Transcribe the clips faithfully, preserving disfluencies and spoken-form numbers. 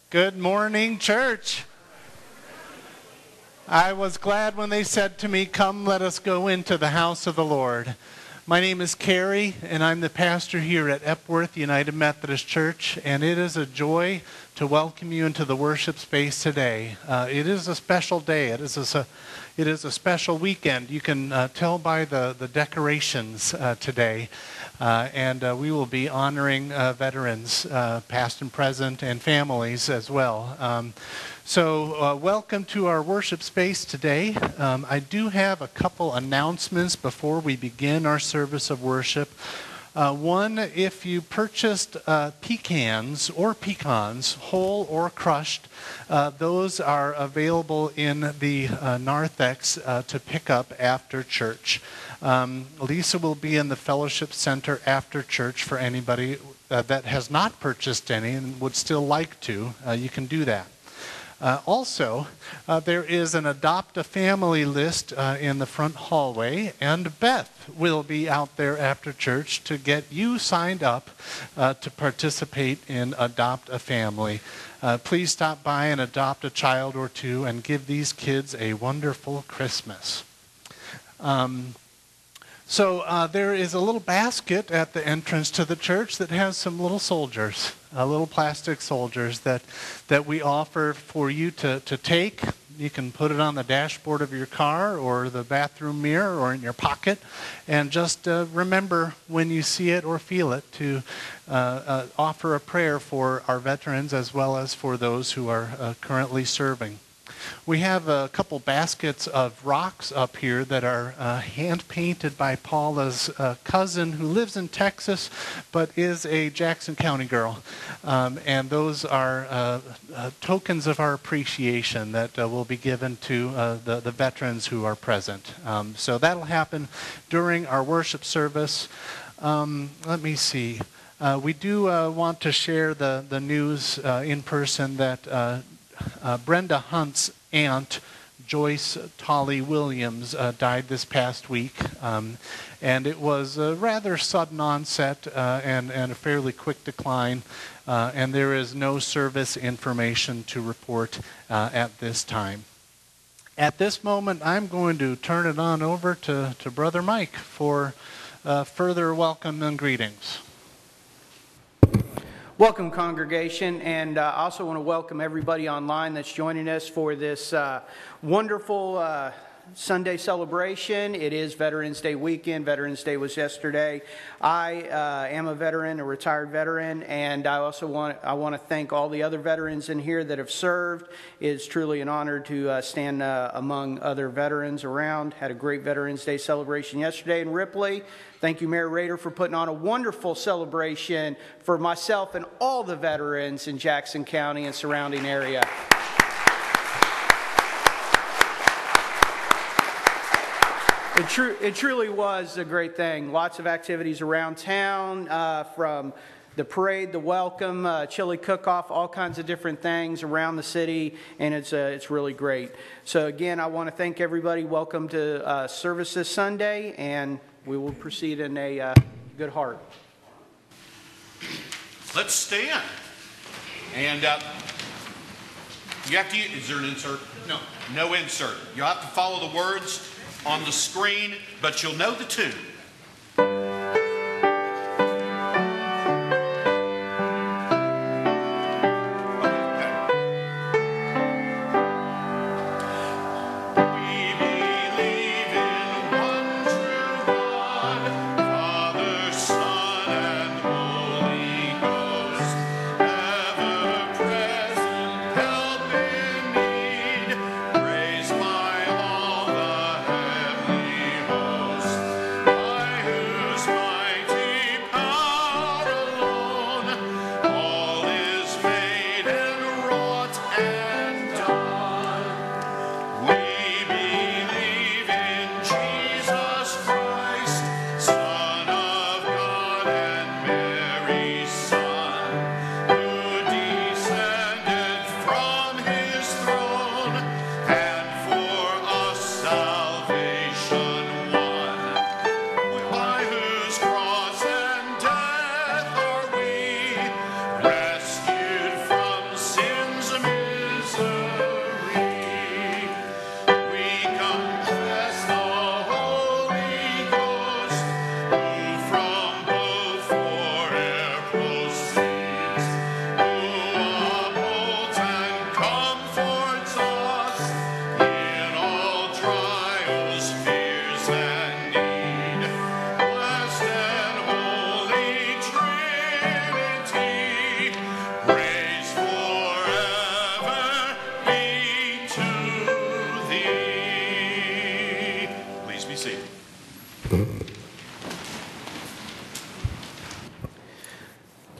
Good morning, church. I was glad when they said to me, "Come, let us go into the house of the Lord." My name is Carrie, and I'm the pastor here at Epworth United Methodist Church, and it is a joy to welcome you into the worship space today. Uh, it is a special day. It is a, it is a special weekend. You can uh, tell by the, the decorations uh, today. Uh, and uh, we will be honoring uh, veterans, uh, past and present, and families as well. Um, so uh, welcome to our worship space today. Um, I do have a couple announcements before we begin our service of worship. Uh, one, if you purchased uh, pecans or pecans, whole or crushed, uh, those are available in the uh, narthex uh, to pick up after church. Um, Lisa will be in the fellowship center after church for anybody uh, that has not purchased any and would still like to. Uh, you can do that. Uh, also, uh, there is an Adopt a Family list uh, in the front hallway, and Beth will be out there after church to get you signed up uh, to participate in Adopt a Family. Uh, please stop by and adopt a child or two and give these kids a wonderful Christmas. Um, So uh, there is a little basket at the entrance to the church that has some little soldiers, uh, little plastic soldiers that that we offer for you to, to take. You can put it on the dashboard of your car or the bathroom mirror or in your pocket. And just uh, remember when you see it or feel it to uh, uh, offer a prayer for our veterans as well as for those who are uh, currently serving. We have a couple baskets of rocks up here that are uh, hand-painted by Paula's uh, cousin who lives in Texas but is a Jackson County girl. Um, and those are uh, uh, tokens of our appreciation that uh, will be given to uh, the, the veterans who are present. Um, so that'll happen during our worship service. Um, let me see. Uh, we do uh, want to share the, the news uh, in person that uh, Uh, Brenda Hunt's aunt, Joyce Tolley Williams, uh, died this past week. Um, and it was a rather sudden onset uh, and, and a fairly quick decline. Uh, and there is no service information to report uh, at this time. At this moment, I'm going to turn it on over to, to Brother Mike for uh, further welcome and greetings. Welcome, congregation, and uh, I also want to welcome everybody online that's joining us for this uh, wonderful uh, Sunday celebration. It is Veterans Day weekend. Veterans Day was yesterday. I uh, am a veteran, a retired veteran, and I also want I want to thank all the other veterans in here that have served. It is truly an honor to uh, stand uh, among other veterans around. Had a great Veterans Day celebration yesterday in Ripley. Thank you, Mayor Rader, for putting on a wonderful celebration for myself and all the veterans in Jackson County and surrounding area. It, tru- it truly was a great thing. Lots of activities around town, uh, from the parade, the welcome, uh, chili cook-off, all kinds of different things around the city, and it's uh, it's really great. So again, I want to thank everybody. Welcome to uh, service this Sunday, and we will proceed in a uh, good heart. Let's stand. And uh, you have to use, is there an insert? No. No insert. You'll have to follow the words on the screen, but you'll know the tune. I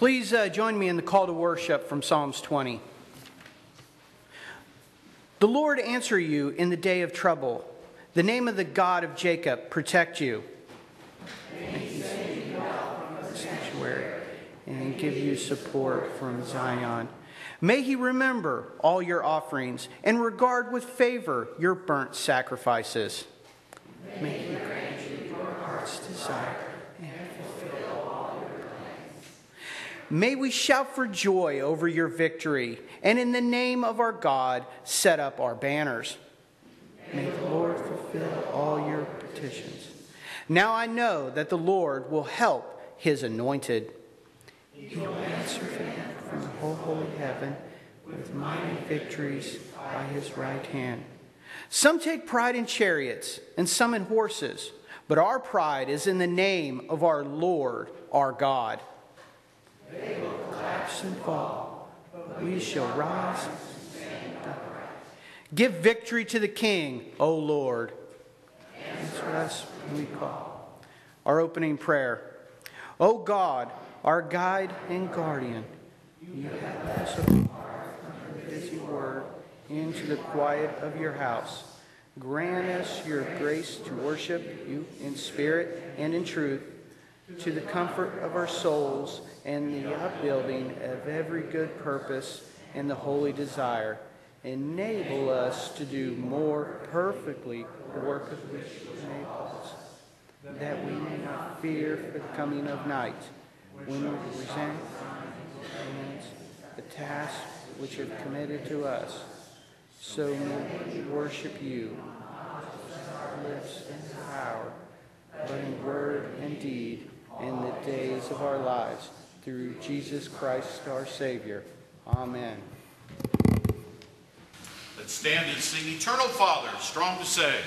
Please uh, join me in the call to worship from Psalms twenty. The Lord answer you in the day of trouble. The name of the God of Jacob protect you. May he save you out from the sanctuary and give you support from Zion. May he remember all your offerings and regard with favor your burnt sacrifices. May he grant you your heart's desire and fulfill all your plans. May we shout for joy over your victory, and in the name of our God set up our banners. May the Lord fulfill all your petitions. Now I know that the Lord will help his anointed. He will answer them from the whole holy heaven with mighty victories by his right hand. Some take pride in chariots and some in horses, but our pride is in the name of our Lord, our God. They will collapse and fall, but we shall rise and stand upright. Give victory to the King, O Lord. Answer us when we call. Our opening prayer. O God, our guide and guardian, you have led us apart from your busy word into the quiet of your house. Grant us your grace to worship you in spirit and in truth, to the comfort of our souls and the upbuilding of every good purpose and the holy desire. Enable us to do more perfectly the work of which you enable us, that we may not fear for the coming of night, when we resent the tasks which are committed to us. So may we worship you, not with lips and power, but in word and deed, in the days of our lives, through Jesus Christ our Savior. Amen. Let's stand and sing Eternal Father, strong to save.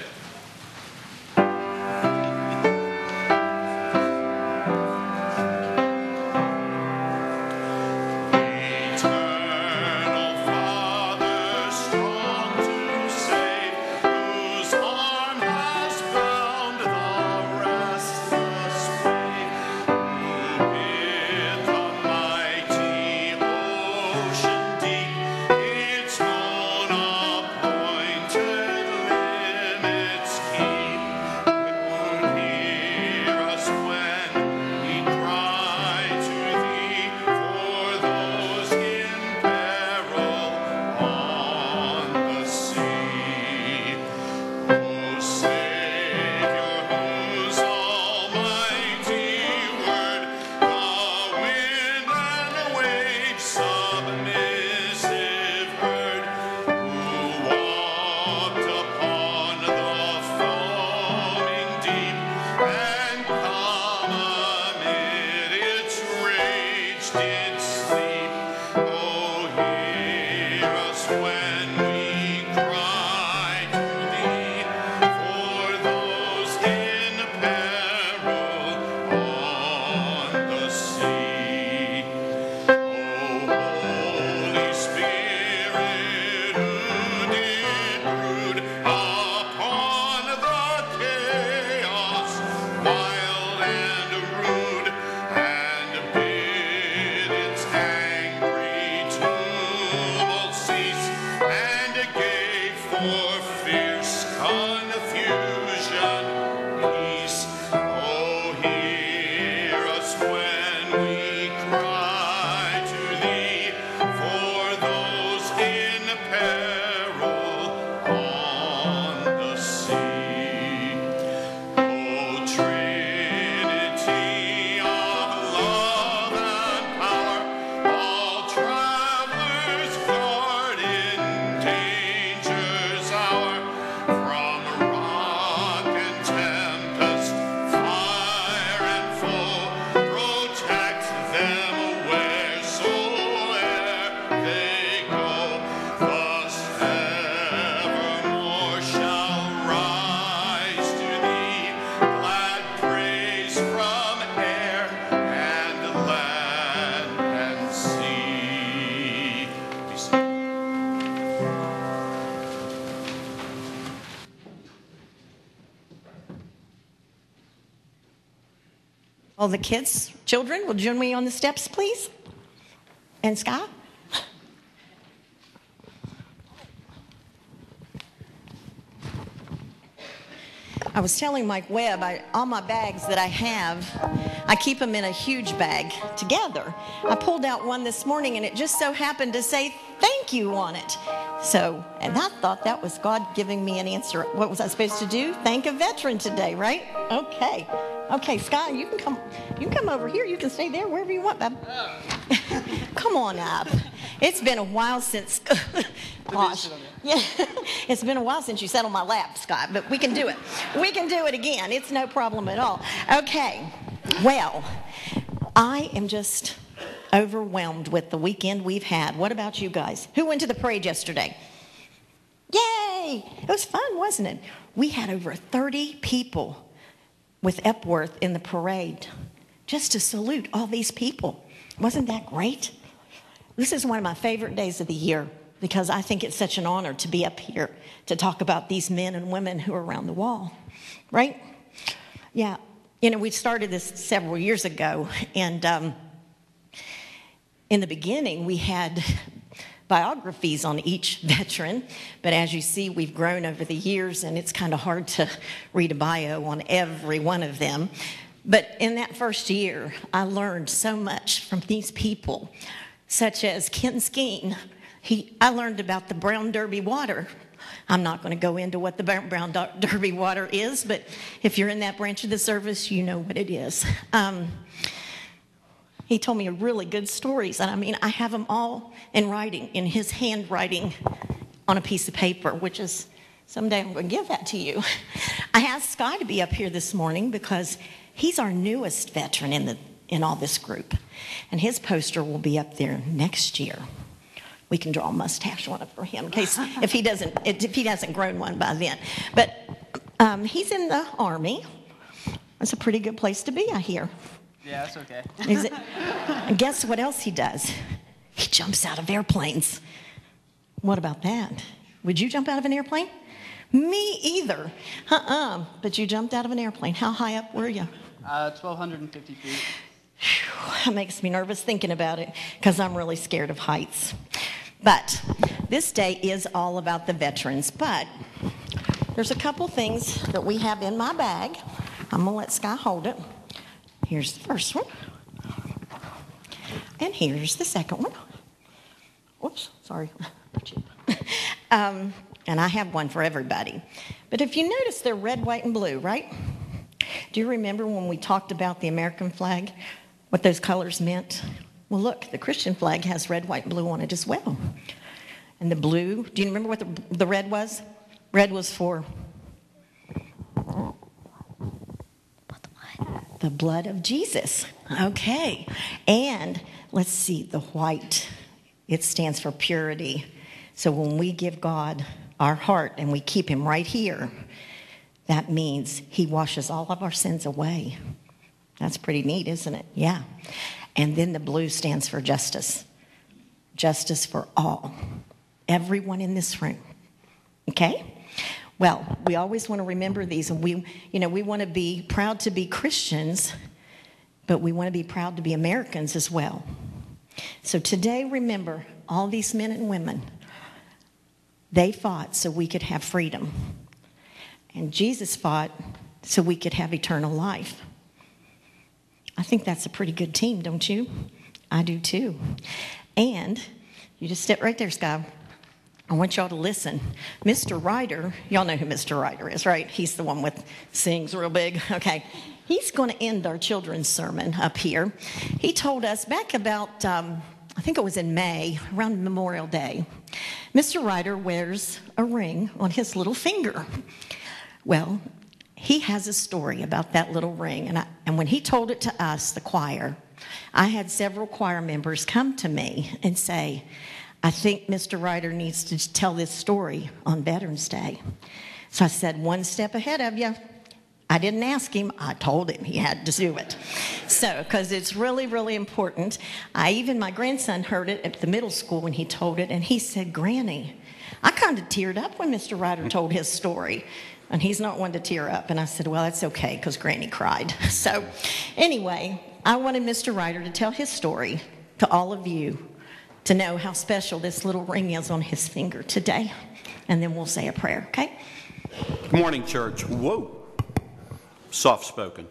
All the kids, children, will join me on the steps, please. And Sky? I was telling Mike Webb, I, all my bags that I have, I keep them in a huge bag together. I pulled out one this morning, and it just so happened to say thank you on it. So, and I thought that was God giving me an answer. What was I supposed to do? Thank a veteran today, right? Okay. Okay, Sky, you can come you can come over here. You can stay there, wherever you want, babe. Come on up. It's been a while since... Gosh. Yeah, it's been a while since you sat on my lap, Scott, but we can do it. We can do it again. It's no problem at all. Okay, well, I am just overwhelmed with the weekend we've had. What about you guys? Who went to the parade yesterday? Yay! It was fun, wasn't it? We had over thirty people with Epworth in the parade just to salute all these people. Wasn't that great? This is one of my favorite days of the year, because I think it's such an honor to be up here to talk about these men and women who are around the wall, right? Yeah, you know, we started this several years ago, and um, in the beginning, we had biographies on each veteran, but as you see, we've grown over the years, and it's kind of hard to read a bio on every one of them. But in that first year, I learned so much from these people, such as Ken Skeen. He, I learned about the Brown Derby water. I'm not going to go into what the Brown Derby water is, but if you're in that branch of the service, you know what it is. Um, he told me really good stories, and I mean, I have them all in writing, in his handwriting on a piece of paper, which is, someday I'm going to give that to you. I asked Sky to be up here this morning because he's our newest veteran in, the, in all this group, and his poster will be up there next year. We can draw a mustache one up for him in case if he doesn't if he hasn't grown one by then. But um, he's in the Army. That's a pretty good place to be, I hear. Yeah, that's okay. Is it? And guess what else he does? He jumps out of airplanes. What about that? Would you jump out of an airplane? Me either. Uh-uh. But you jumped out of an airplane. How high up were you? Uh, twelve fifty feet. Whew, that makes me nervous thinking about it because I'm really scared of heights. But this day is all about the veterans. But there's a couple things that we have in my bag. I'm going to let Sky hold it. Here's the first one. And here's the second one. Whoops, sorry. um, and I have one for everybody. But if you notice, they're red, white, and blue, right? Do you remember when we talked about the American flag, what those colors meant? Well, look, the Christian flag has red, white, and blue on it as well. And the blue, do you remember what the, the red was? Red was for the blood of Jesus. Okay. And let's see, the white, it stands for purity. So when we give God our heart and we keep him right here, that means he washes all of our sins away. That's pretty neat, isn't it? Yeah. And then the blue stands for justice. Justice for all. Everyone in this room. Okay? Well, we always want to remember these, and we, you know, we want to be proud to be Christians, but we want to be proud to be Americans as well. So today, remember, all these men and women, they fought so we could have freedom. And Jesus fought so we could have eternal life. I think that's a pretty good team, don't you? I do too. And you just sit right there, Sky. I want y'all to listen. Mister Ryder, y'all know who Mister Ryder is, right? He's the one with sings real big. Okay. He's going to end our children's sermon up here. He told us back about, um, I think it was in May, around Memorial Day, Mister Ryder wears a ring on his little finger. Well, he has a story about that little ring, and, I, and when he told it to us, the choir, I had several choir members come to me and say, I think Mister Ryder needs to tell this story on Veterans Day. So I said, one step ahead of you. I didn't ask him. I told him he had to do it. So, because it's really, really important. I even, my grandson heard it at the middle school when he told it, and he said, Granny, I kind of teared up when Mister Ryder told his story. And he's not one to tear up. And I said, well, that's okay, because Granny cried. So anyway, I wanted Mister Ryder to tell his story to all of you to know how special this little ring is on his finger today. And then we'll say a prayer, okay? Good morning, church. Whoa. Soft-spoken.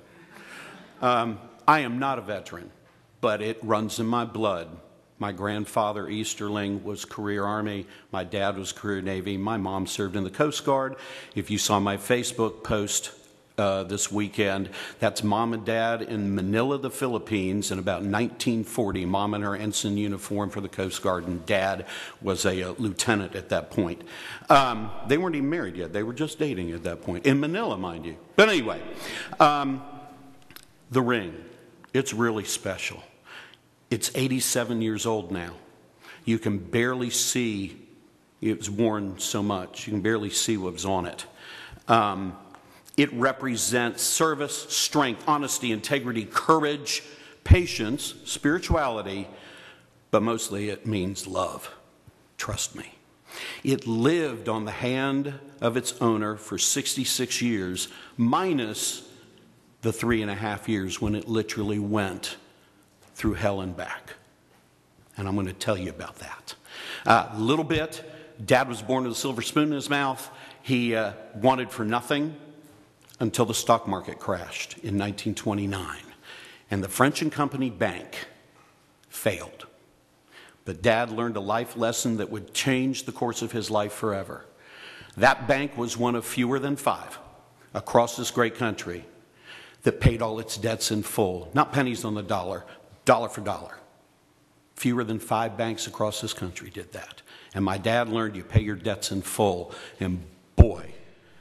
Um, I am not a veteran, but it runs in my blood. My grandfather, Easterling, was career Army. My dad was career Navy. My mom served in the Coast Guard. If you saw my Facebook post uh, this weekend, that's mom and dad in Manila, the Philippines, in about nineteen forty. Mom in her ensign uniform for the Coast Guard, and dad was a, a lieutenant at that point. Um, they weren't even married yet. They were just dating at that point. In Manila, mind you. But anyway, um, the ring, it's really special. It's eighty-seven years old now. You can barely see, it was worn so much, you can barely see what was on it. Um, it represents service, strength, honesty, integrity, courage, patience, spirituality, but mostly it means love. Trust me. It lived on the hand of its owner for sixty-six years, minus the three and a half years when it literally went through hell and back. And I'm going to tell you about that. A uh, little bit. Dad was born with a silver spoon in his mouth. He uh, wanted for nothing until the stock market crashed in nineteen twenty-nine. And the French and Company Bank failed. But Dad learned a life lesson that would change the course of his life forever. That bank was one of fewer than five across this great country that paid all its debts in full. Not pennies on the dollar, dollar for dollar. Fewer than five banks across this country did that. And my dad learned you pay your debts in full. And boy,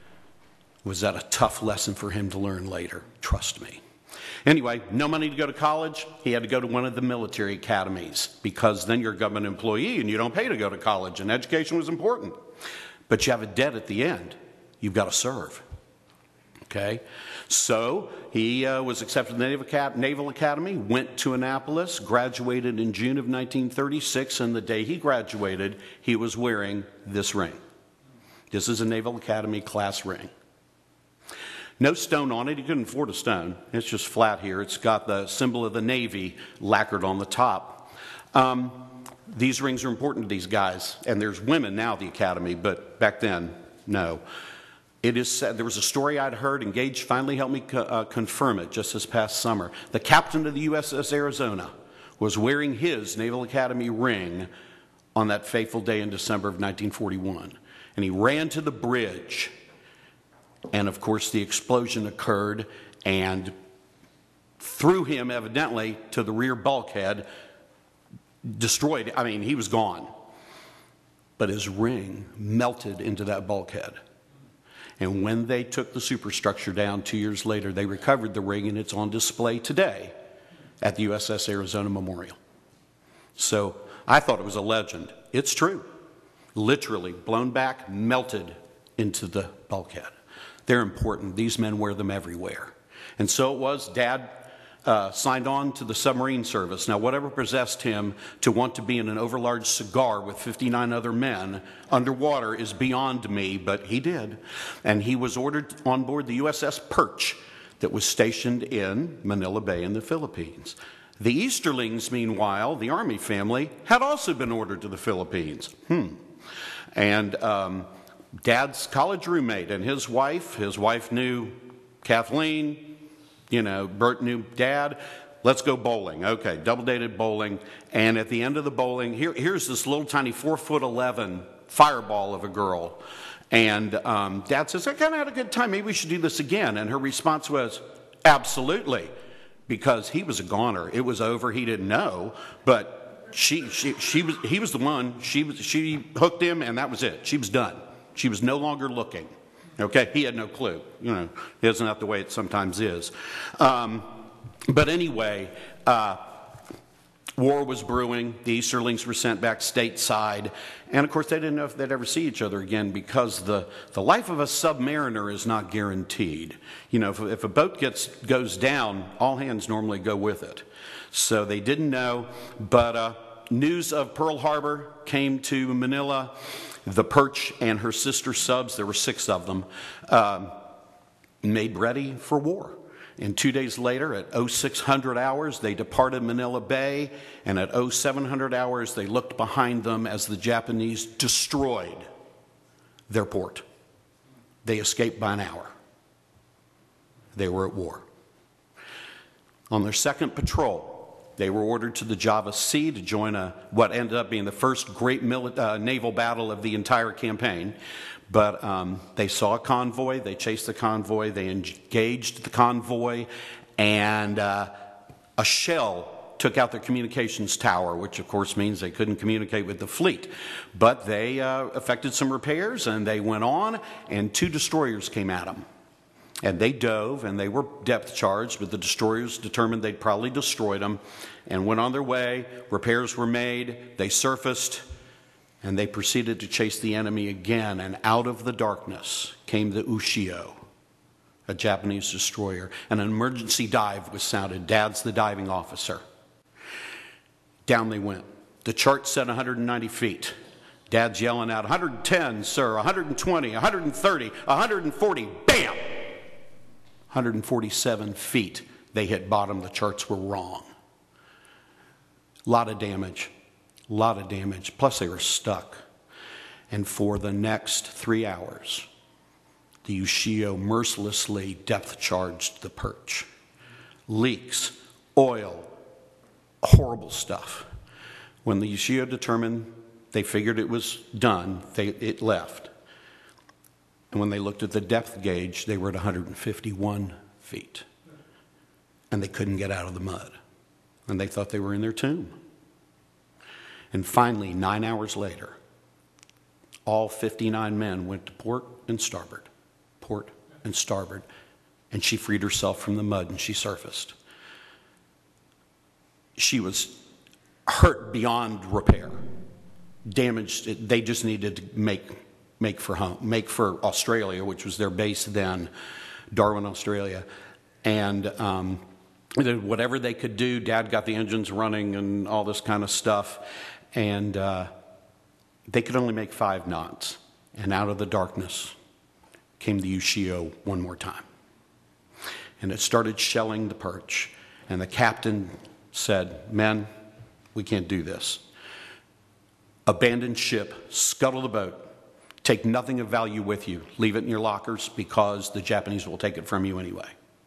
was that a tough lesson for him to learn later. Trust me. Anyway, no money to go to college. He had to go to one of the military academies because then you're a government employee and you don't pay to go to college, and education was important. But you have a debt at the end. You've got to serve. Okay? So he uh, was accepted to the Naval Academy, went to Annapolis, graduated in June of nineteen thirty-six, and the day he graduated, he was wearing this ring. This is a Naval Academy class ring. No stone on it. He couldn't afford a stone. It's just flat here. It's got the symbol of the Navy lacquered on the top. Um, these rings are important to these guys, and there's women now at the Academy, but back then, no. It is said, there was a story I'd heard, and Gage finally helped me co- uh, confirm it just this past summer. The captain of the U S S Arizona was wearing his Naval Academy ring on that fateful day in December of nineteen forty-one. And he ran to the bridge, and of course the explosion occurred and threw him evidently to the rear bulkhead, destroyed, I mean, he was gone. But his ring melted into that bulkhead. And when they took the superstructure down two years later, they recovered the ring, and it's on display today at the U S S Arizona Memorial. So I thought it was a legend. It's true. Literally blown back, melted into the bulkhead. They're important. These men wear them everywhere. And so it was. Dad uh, signed on to the submarine service. Now, whatever possessed him to want to be in an overlarge cigar with fifty-nine other men underwater is beyond me, but he did. And he was ordered on board the U S S Perch that was stationed in Manila Bay in the Philippines. The Easterlings, meanwhile, the Army family, had also been ordered to the Philippines. Hmm. And um, Dad's college roommate and his wife, his wife knew Kathleen, you know, Bert knew Dad. Let's go bowling. Okay, double-dated bowling. And at the end of the bowling, here, here's this little tiny four foot eleven fireball of a girl. And um, Dad says, I kind of had a good time. Maybe we should do this again. And her response was, absolutely. Because he was a goner. It was over. He didn't know. But she, she, she was, he was the one. She, was, she hooked him, and that was it. She was done. She was no longer looking. Okay, he had no clue. You know, isn't that the way it sometimes is? Um, but anyway, uh, war was brewing. The Easterlings were sent back stateside. And, of course, they didn't know if they'd ever see each other again because the, the life of a submariner is not guaranteed. You know, if, if a boat gets goes down, all hands normally go with it. So they didn't know. But uh, news of Pearl Harbor came to Manila. The Perch and her sister subs, there were six of them, um, made ready for war. And two days later, at oh six hundred hours, they departed Manila Bay, and at oh seven hundred hours, they looked behind them as the Japanese destroyed their port. They escaped by an hour. They were at war. On their second patrol, they were ordered to the Java Sea to join a, what ended up being the first great mili- uh, naval battle of the entire campaign. But um, they saw a convoy, they chased the convoy, they engaged the convoy, and uh, a shell took out their communications tower, which of course means they couldn't communicate with the fleet. But they uh, effected some repairs, and they went on, and two destroyers came at them. And they dove, and they were depth charged, but the destroyers determined they'd probably destroyed them, and went on their way. Repairs were made, they surfaced, and they proceeded to chase the enemy again, and out of the darkness came the Ushio, a Japanese destroyer. And an emergency dive was sounded. Dad's the diving officer. Down they went. The chart said one hundred ninety feet. Dad's yelling out, one hundred ten, sir, one hundred twenty, one hundred thirty, one hundred forty, bam! one hundred forty-seven feet. They hit bottom. The charts were wrong. A lot of damage. A lot of damage. Plus they were stuck. And for the next three hours, the Ushio mercilessly depth charged the perch. Leaks, oil, horrible stuff. When the Ushio determined they figured it was done, they, it left. And when they looked at the depth gauge, they were at one hundred fifty-one feet. And they couldn't get out of the mud. And they thought they were in their tomb. And finally, nine hours later, all fifty-nine men went to port and starboard, port and starboard, and she freed herself from the mud and she surfaced. She was hurt beyond repair, damaged. They just needed to make make for home, make for Australia, which was their base then, Darwin, Australia, and um, whatever they could do. Dad got the engines running and all this kind of stuff. And uh, they could only make five knots. And out of the darkness came the Ushio one more time. And it started shelling the perch. And the captain said, men, we can't do this. Abandon ship, scuttle the boat, take nothing of value with you, leave it in your lockers because the Japanese will take it from you anyway.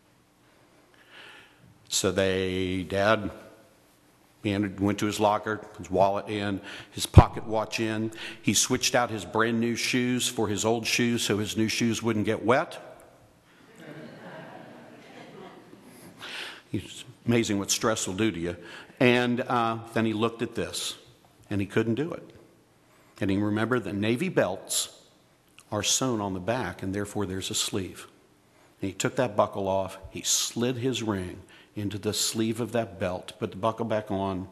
So they, Dad, he went to his locker, his wallet in, his pocket watch in. He switched out his brand new shoes for his old shoes so his new shoes wouldn't get wet. It's amazing what stress will do to you. And uh, then he looked at this, and he couldn't do it. And he remembered that Navy belts are sewn on the back, and therefore there's a sleeve. And he took that buckle off, he slid his ring into the sleeve of that belt, put the buckle back on,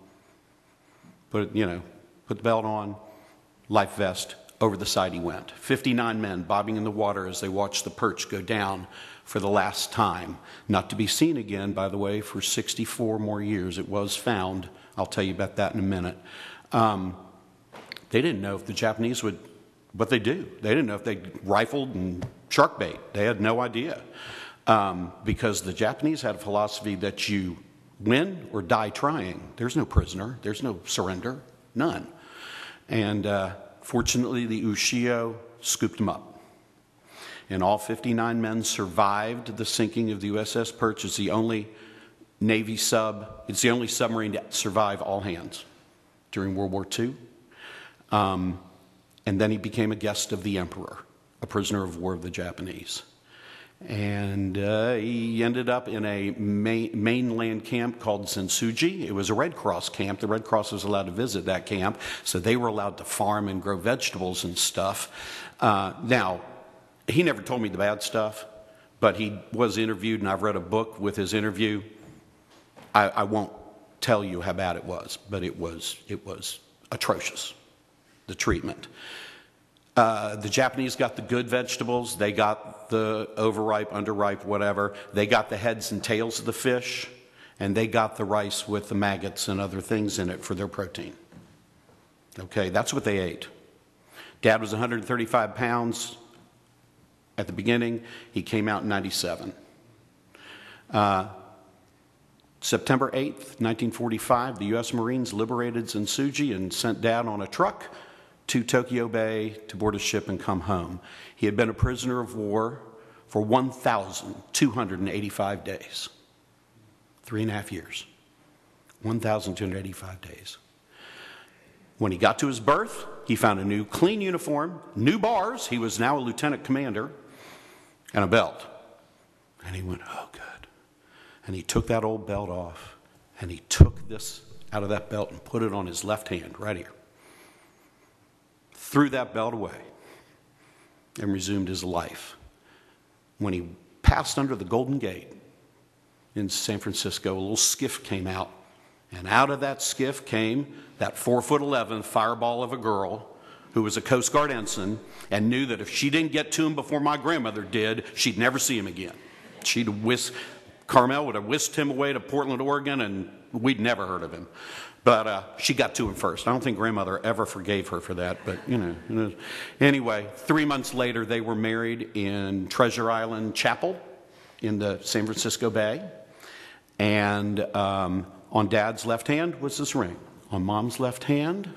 put, you know, put the belt on, life vest, over the side he went. fifty-nine men bobbing in the water as they watched the perch go down for the last time. Not to be seen again, by the way, for sixty-four more years. It was found. I'll tell you about that in a minute. Um, they didn't know if the Japanese would, what they do. They didn't know if they rifled and shark bait. They had no idea. Um, because the Japanese had a philosophy that you win or die trying. There's no prisoner. There's no surrender. None. And uh, fortunately, the Ushio scooped them up. And all fifty-nine men survived the sinking of the U S S Perch. It's the only Navy sub, it's the only submarine to survive all hands during World War Two. Um, and then he became a guest of the Emperor, a prisoner of war of the Japanese. And uh, he ended up in a main, mainland camp called Zensuji. It was a Red Cross camp. The Red Cross was allowed to visit that camp, so they were allowed to farm and grow vegetables and stuff. Uh, now, he never told me the bad stuff, but he was interviewed, and I've read a book with his interview. I, I won't tell you how bad it was, but it was, it was atrocious, the treatment. Uh, the Japanese got the good vegetables. They got the overripe, underripe, whatever. They got the heads and tails of the fish, and they got the rice with the maggots and other things in it for their protein. Okay, that's what they ate. Dad was one hundred thirty-five pounds at the beginning. He came out in ninety-seven. Uh, September eighth, nineteen forty-five, the U S Marines liberated Zensuji and sent Dad on a truck to Tokyo Bay to board a ship and come home. He had been a prisoner of war for one thousand two hundred eighty-five days. Three and a half years. one thousand two hundred eighty-five days. When he got to his berth, he found a new clean uniform, new bars, he was now a lieutenant commander, and a belt. And he went, oh, good. And he took that old belt off, and he took this out of that belt and put it on his left hand, right here. Threw that belt away and resumed his life. When he passed under the Golden Gate in San Francisco, a little skiff came out, and out of that skiff came that four foot eleven fireball of a girl who was a Coast Guard ensign and knew that if she didn't get to him before my grandmother did, she'd never see him again. She'd whisk, Carmel would have whisked him away to Portland, Oregon, and we'd never heard of him. But uh, she got to him first. I don't think grandmother ever forgave her for that, but you know. You know. Anyway, three months later, they were married in Treasure Island Chapel in the San Francisco Bay. And um, on Dad's left hand was this ring. On Mom's left hand,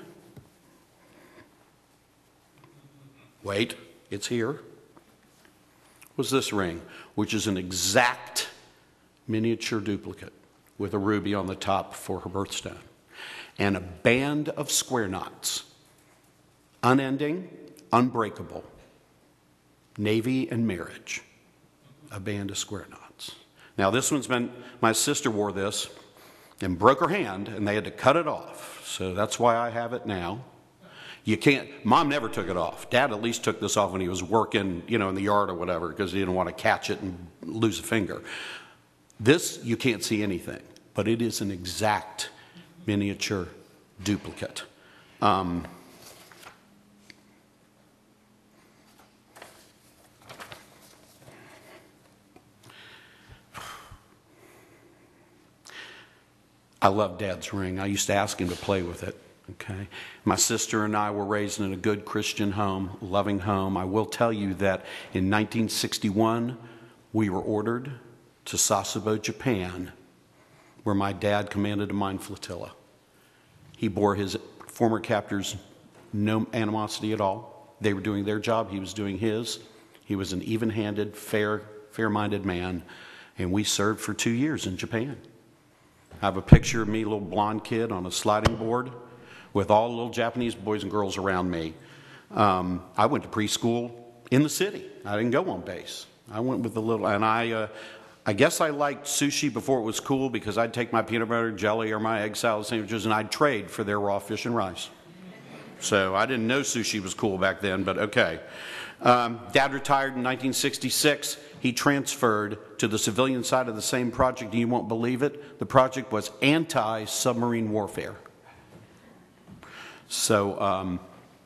wait, it's here, was this ring, which is an exact miniature duplicate with a ruby on the top for her birthstone. And a band of square knots, unending, unbreakable, Navy and marriage, a band of square knots. Now this one's been, my sister wore this and broke her hand and they had to cut it off. So that's why I have it now. You can't, Mom never took it off. Dad at least took this off when he was working, you know, in the yard or whatever because he didn't want to catch it and lose a finger. This, you can't see anything, but it is an exact miniature duplicate. Um, I love Dad's ring. I used to ask him to play with it. Okay. My sister and I were raised in a good Christian home, loving home. I will tell you that in nineteen sixty-one, we were ordered to Sasebo, Japan, where my dad commanded a mine flotilla. He bore his former captors no animosity at all. They were doing their job. He was doing his. He was an even-handed, fair, fair-minded man. And we served for two years in Japan. I have a picture of me, a little blonde kid, on a sliding board with all the little Japanese boys and girls around me. Um, I went to preschool in the city. I didn't go on base. I went with the little, and I, uh, I guess I liked sushi before it was cool because I'd take my peanut butter and jelly or my egg salad sandwiches and I'd trade for their raw fish and rice. So I didn't know sushi was cool back then, but okay. Um, Dad retired in nineteen sixty-six. He transferred to the civilian side of the same project, and you won't believe it. The project was anti-submarine warfare. So um,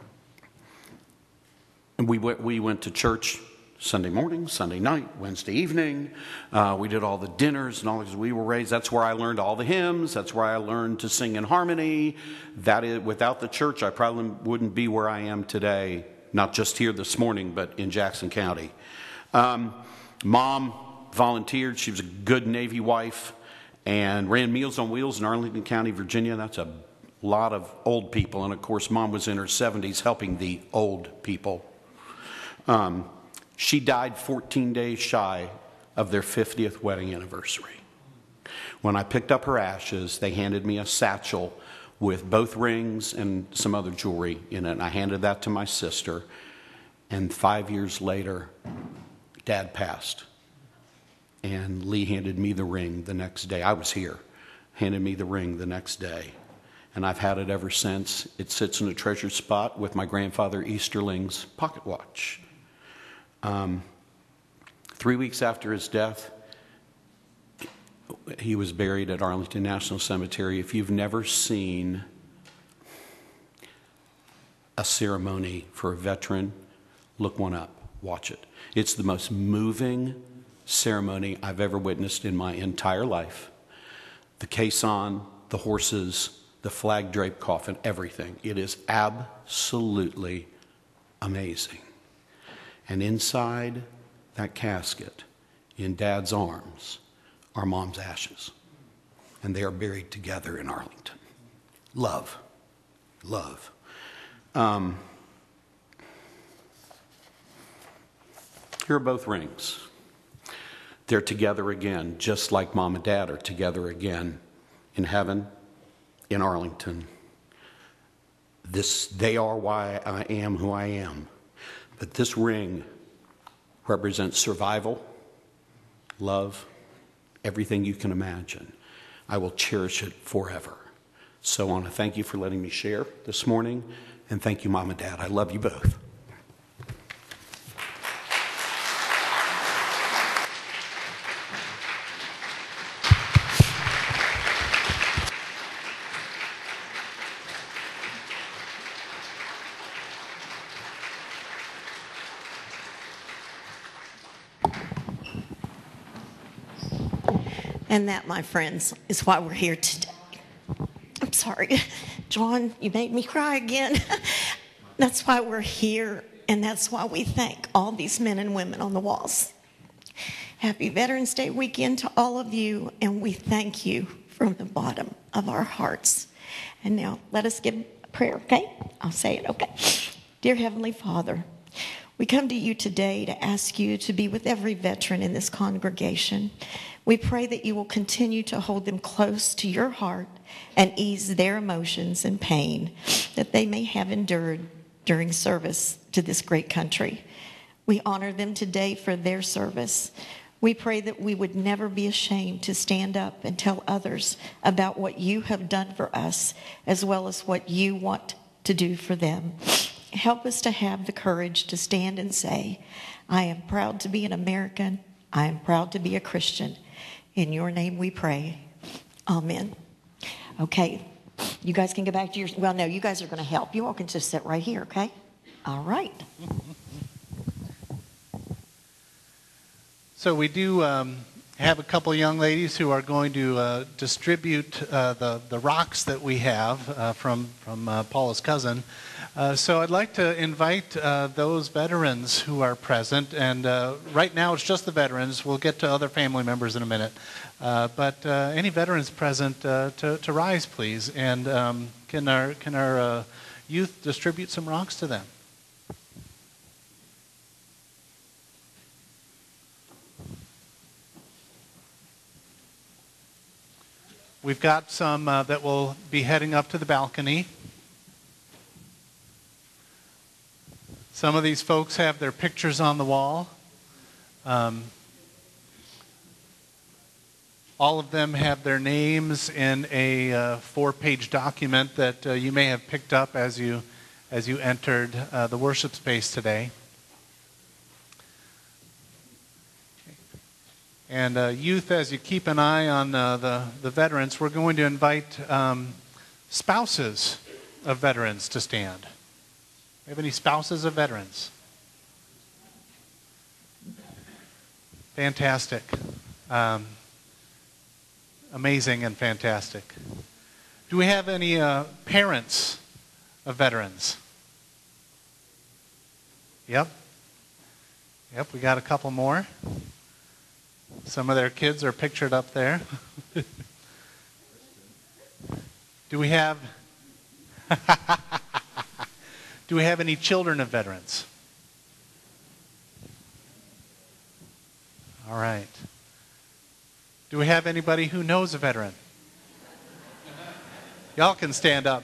we, went, we went to church Sunday morning, Sunday night, Wednesday evening. Uh, we did all the dinners and all because we were raised. That's where I learned all the hymns. That's where I learned to sing in harmony. That is, without the church, I probably wouldn't be where I am today. Not just here this morning, but in Jackson County. Um, Mom volunteered. She was a good Navy wife and ran Meals on Wheels in Arlington County, Virginia. That's a lot of old people. And, of course, Mom was in her seventies helping the old people. Um, she died fourteen days shy of their fiftieth wedding anniversary. When I picked up her ashes, they handed me a satchel with both rings and some other jewelry in it. And I handed that to my sister. And five years later, Dad passed. And Lee handed me the ring the next day. I was here. Handed me the ring the next day. And I've had it ever since. It sits in a treasured spot with my grandfather Easterling's pocket watch. Um, three weeks after his death, he was buried at Arlington National Cemetery. If you've never seen a ceremony for a veteran, look one up. Watch it. It's the most moving ceremony I've ever witnessed in my entire life. The caisson, the horses, the flag draped coffin, everything. It is absolutely amazing. And inside that casket, in Dad's arms, our mom's ashes. And they are buried together in Arlington. Love. Love. Um, here are both rings. They're together again, just like Mom and Dad are together again in heaven, in Arlington. This, they are why I am who I am. But this ring represents survival, love, everything you can imagine. I will cherish it forever. So I want to thank you for letting me share this morning, and thank you, Mom and Dad. I love you both. And that, my friends, is why we're here today. I'm sorry, John, you made me cry again. That's why we're here, and that's why we thank all these men and women on the walls. Happy Veterans Day weekend to all of you, and we thank you from the bottom of our hearts. And now, let us give a prayer, okay? I'll say it, okay? Dear Heavenly Father, we come to you today to ask you to be with every veteran in this congregation. We pray that you will continue to hold them close to your heart and ease their emotions and pain that they may have endured during service to this great country. We honor them today for their service. We pray that we would never be ashamed to stand up and tell others about what you have done for us, as well as what you want to do for them. Help us to have the courage to stand and say, I am proud to be an American. I am proud to be a Christian. In your name we pray. Amen. Okay, you guys can go back to your, well, no, you guys are going to help. You all can just sit right here, okay? All right. So we do um, have a couple young ladies who are going to uh, distribute uh, the, the rocks that we have uh, from, from uh, Paula's cousin. Uh, so I'd like to invite uh, those veterans who are present, and uh, right now it's just the veterans. We'll get to other family members in a minute. Uh, but uh, any veterans present uh, to, to rise, please. And um, can our, can our uh, youth distribute some rocks to them? We've got some uh, that will be heading up to the balcony. Some of these folks have their pictures on the wall. Um, all of them have their names in a uh, four-page document that uh, you may have picked up as you as you entered uh, the worship space today. And uh, youth, as you keep an eye on uh, the, the veterans, we're going to invite um, spouses of veterans to stand. Do we have any spouses of veterans? Fantastic. Um, amazing and fantastic. Do we have any uh, parents of veterans? Yep. Yep, we got a couple more. Some of their kids are pictured up there. Do we have Do we have any children of veterans? All right. Do we have anybody who knows a veteran? Y'all can stand up.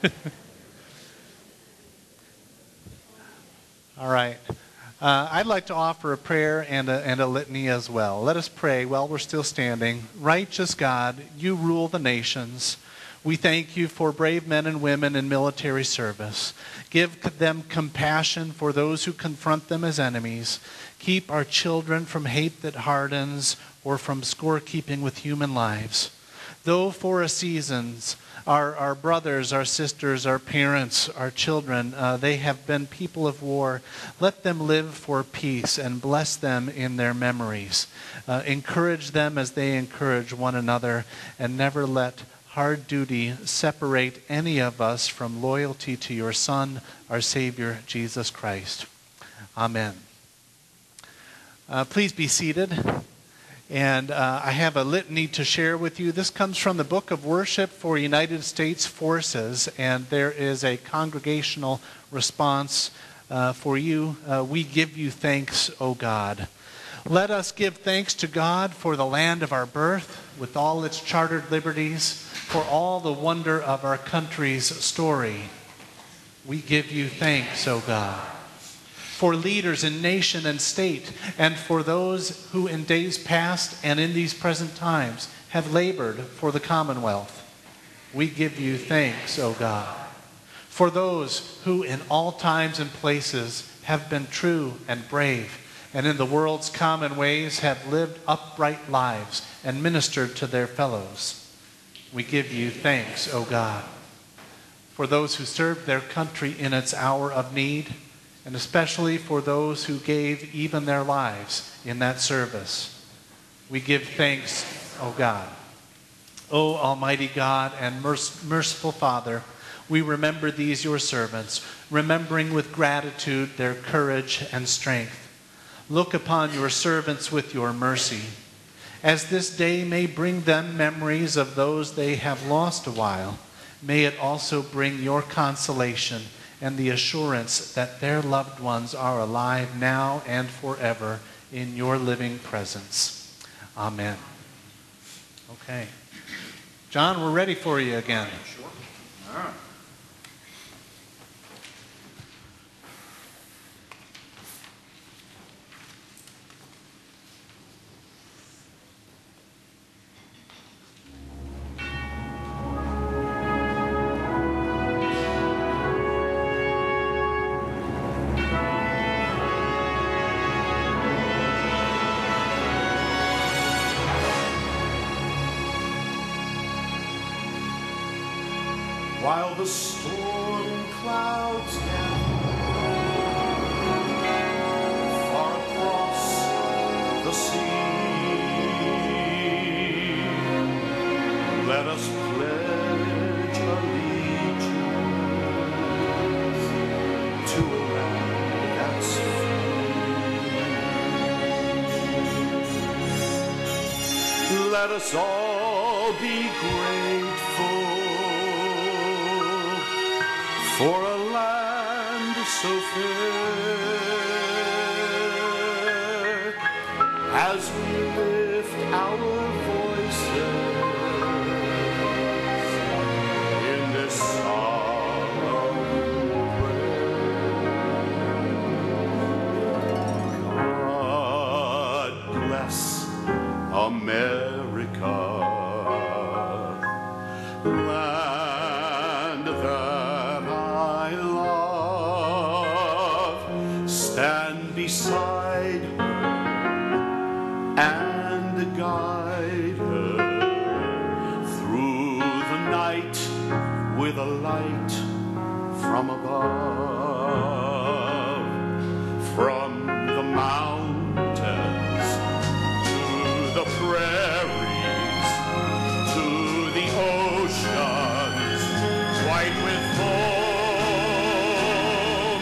All right. Uh, I'd like to offer a prayer and a, and a litany as well. Let us pray while we're still standing. Righteous God, you rule the nations. We thank you for brave men and women in military service. Give them compassion for those who confront them as enemies. Keep our children from hate that hardens or from scorekeeping with human lives. Though for a season, our, our brothers, our sisters, our parents, our children, uh, they have been people of war, let them live for peace and bless them in their memories. Uh, encourage them as they encourage one another, and never let hard duty separate any of us from loyalty to your Son, our Savior, Jesus Christ. Amen. Uh, please be seated. And uh, I have a litany to share with you. This comes from the Book of Worship for United States Forces, and there is a congregational response uh, for you. Uh, we give you thanks, O God. Let us give thanks to God for the land of our birth, with all its chartered liberties, for all the wonder of our country's story. We give you thanks, O God. For leaders in nation and state, and for those who in days past and in these present times have labored for the commonwealth. We give you thanks, O God. For those who in all times and places have been true and brave, and in the world's common ways have lived upright lives and ministered to their fellows. We give you thanks, O God. For those who served their country in its hour of need, and especially for those who gave even their lives in that service. We give thanks, O God. O Almighty God and merciful Father, we remember these your servants, remembering with gratitude their courage and strength. Look upon your servants with your mercy, as this day may bring them memories of those they have lost a while. May it also bring your consolation and the assurance that their loved ones are alive now and forever in your living presence. Amen. Okay. John, we're ready for you again. Sure. All right. While the storm clouds gather far across the sea, let us pledge allegiance to a land that's free. Let us all be grateful for a land so fair, as we lift our voices in this solemn prayer. God bless America, land that I love. Stand beside her and guide her through the night with a light from above. From the mountains to the prairies to the oceans white with foam,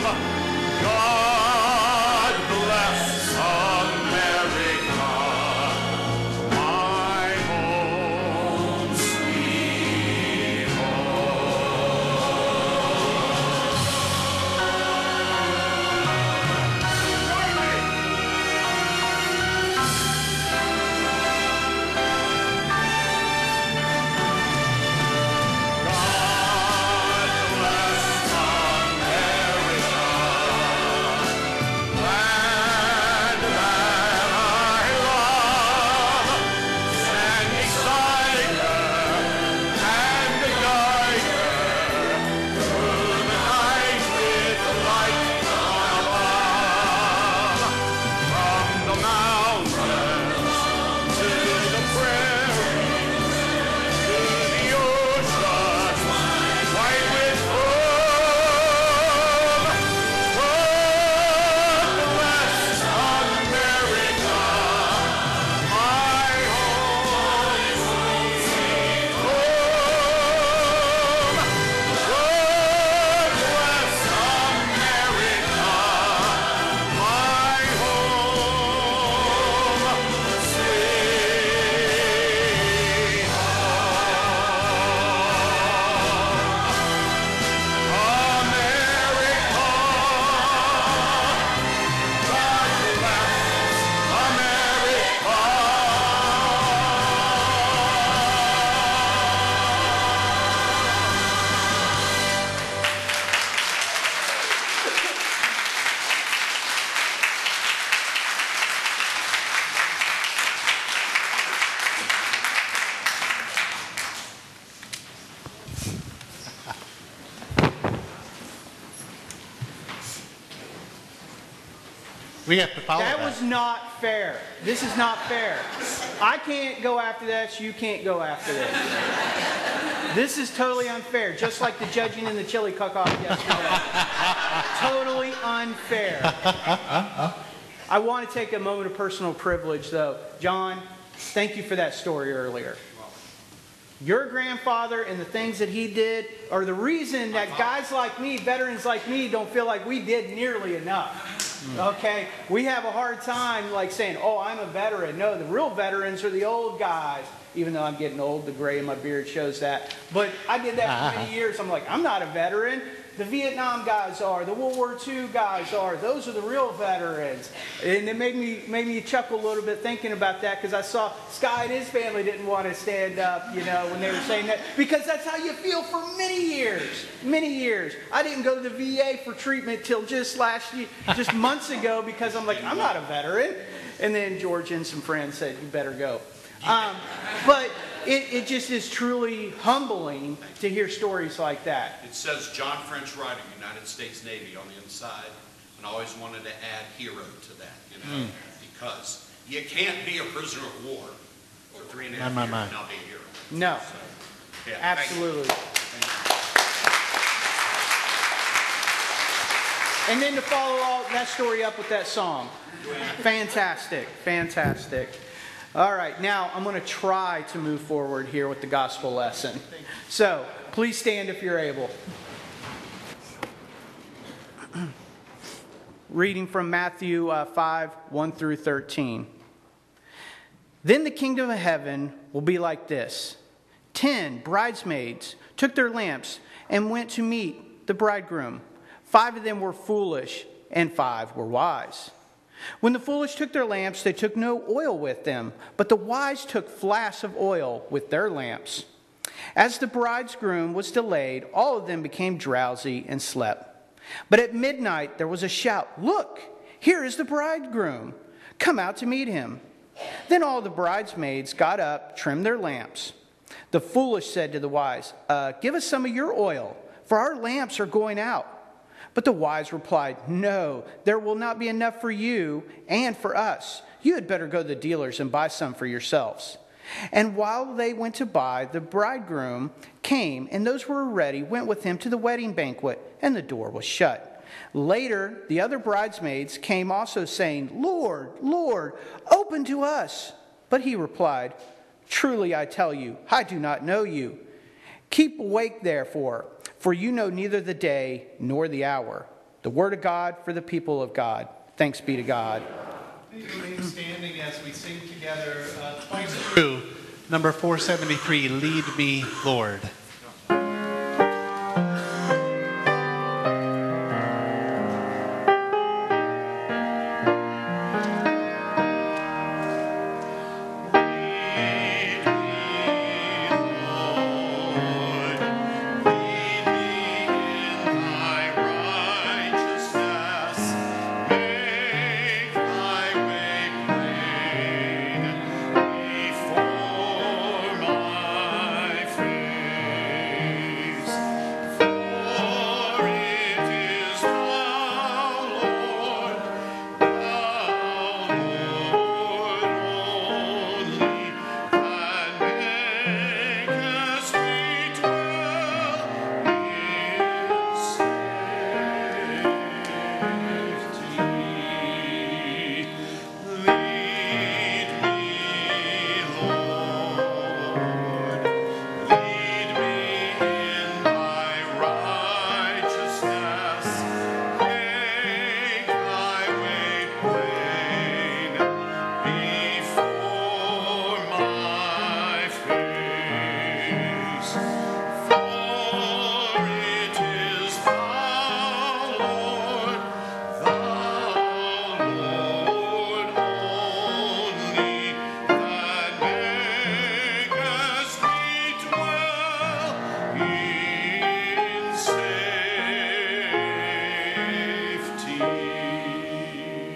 God bless America, my We have to follow that. That was not fair. This is not fair. I can't go after that, so you can't go after this. This is totally unfair, just like the judging in the chili cook-off yesterday. Totally unfair. I want to take a moment of personal privilege, though. John, thank you for that story earlier. Your grandfather and the things that he did are the reason that guys like me, veterans like me, don't feel like we did nearly enough. Okay? We have a hard time like saying, oh, I'm a veteran. No, the real veterans are the old guys. Even though I'm getting old, the gray in my beard shows that. But I did that for many years. I'm like, I'm not a veteran. The Vietnam guys are. The World War Two guys are. Those are the real veterans. And it made me made me chuckle a little bit thinking about that, because I saw Sky and his family didn't want to stand up, you know, when they were saying that. Because that's how you feel for many years. Many years. I didn't go to the V A for treatment till just last year, just months ago, because I'm like, I'm not a veteran. And then George and some friends said, you better go. Um, but it, it just is truly humbling to hear stories like that. It says John French Ryder, United States Navy on the inside, and I always wanted to add hero to that, you know, mm. because you can't be a prisoner of war for three and a half my, years my, my. and not be a hero. No, so, yeah, absolutely. Thank you. And then to follow all that story up with that song. Fantastic, fantastic. All right, now I'm going to try to move forward here with the gospel lesson. So, please stand if you're able. Reading from Matthew uh, five, one through thirteen. Then the kingdom of heaven will be like this. Ten bridesmaids took their lamps and went to meet the bridegroom. Five of them were foolish, and five were wise. When the foolish took their lamps, they took no oil with them, but the wise took flasks of oil with their lamps. As the bridegroom was delayed, all of them became drowsy and slept. But at midnight there was a shout, "Look, here is the bridegroom. Come out to meet him." Then all the bridesmaids got up, trimmed their lamps. The foolish said to the wise, uh, "Give us some of your oil, for our lamps are going out." But the wise replied, "No, there will not be enough for you and for us. You had better go to the dealers and buy some for yourselves." And while they went to buy, the bridegroom came, and those who were ready went with him to the wedding banquet, and the door was shut. Later, the other bridesmaids came also, saying, "Lord, Lord, open to us." But he replied, "Truly I tell you, I do not know you. Keep awake, therefore, for you know neither the day nor the hour." The word of God for the people of God. Thanks be to God. Please remain standing as we sing together uh, twice through number four seventy-three, Lead Me, Lord.